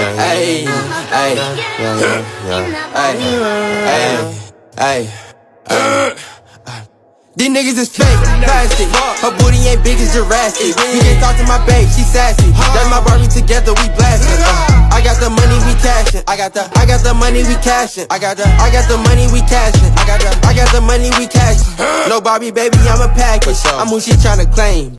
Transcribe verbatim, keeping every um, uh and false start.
Hey, hey, hey, hey, hey. These niggas is fake, plastic. Her booty ain't big as Jurassic. You can't talk to my babe, she sassy. That's my Barbie, together we blasting. Uh, I got the money, we cashin'. I got the, I got the money, we cashin'. I got the, I got the money, we cashin'. I got the, I got the money, we cashin'. No Barbie, baby, I'm a package. I'm who she tryna claim.